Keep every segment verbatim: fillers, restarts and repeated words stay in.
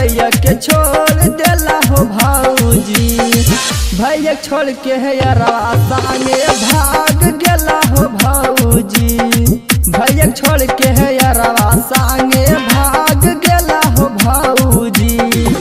भैया के छोड़ देला हो भाऊजी। भैया छोड़ के है यारवा संगे भाग गेला हो भाऊजी। भैया छोड़ के है यारवा संगे भाग गेला हो भाऊजी।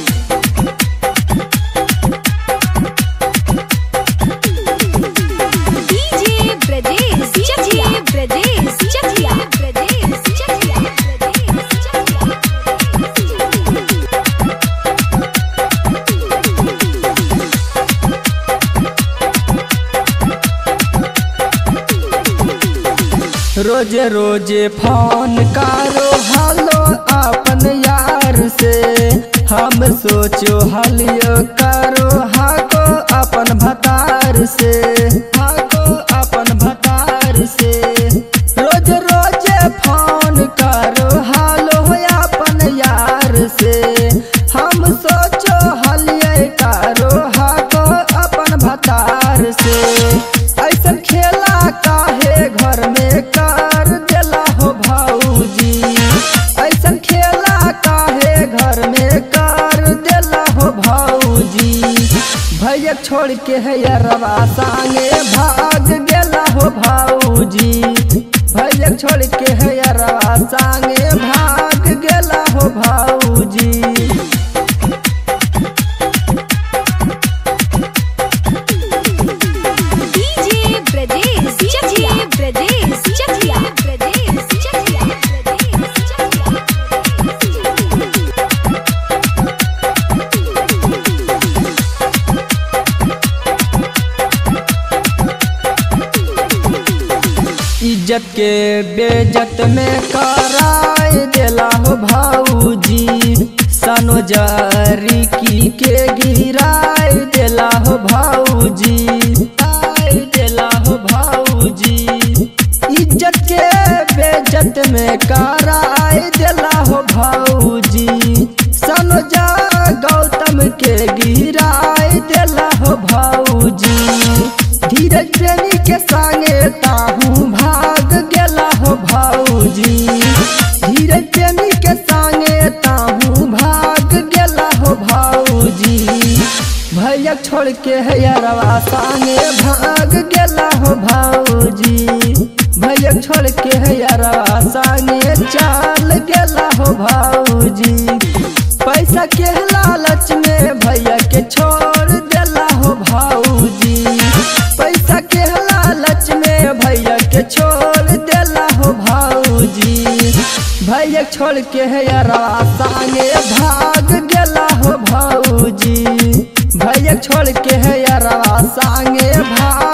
रोजे रोजे फोन करो हलो अपन यार से। हम सोचो हलियो करो हाको अपन भतार से। हाको अपन भतार से रोज रोजे फोन करो हलो अपन यार से। हम सोचो हलियो करो हाको अपन भतार से। ऐसा खेला काहे घर में कर देला हो भाऊजी। ऐसा खेला काहे घर में कर देला हो भाऊजी। भैया छोड़ के है यारवा संगे भाग गेला हो भाऊजी। भैया छोड़ के है यारवा संगे भाग गेला हो भाऊजी। इज्जत के बेइज्जत में कराय देला हो भाऊजी। सनोजारी की के गिराय देला हो भाऊजी। देला हो भाऊजी इज्जत के बेइज्जत में कराय देला हो भाऊजी। सनोजा गौतम के गिराय देला हो भाऊजी। धीरज प्रेमी के संगे ताहू भाग गेला हो भाऊजी। धीरज प्रेमी के संगे ताहू भाग गेला हो भाऊजी। भैया छोड़ के है यारवा संगे भाग गेला हो भाऊजी। भैया छोड़ के है यारवा संगे चाल गेला हो भाऊजी। पैसा के लालच में भैया के छोड़ देला हो भाऊजी। पैसा के लालच में भैया के छोड़ देला हो भाऊजी। भैया छोड़ के है यारवा संगे भाग गेला हो भाऊजी। भैया छोड़ के है यारवा संगे भाग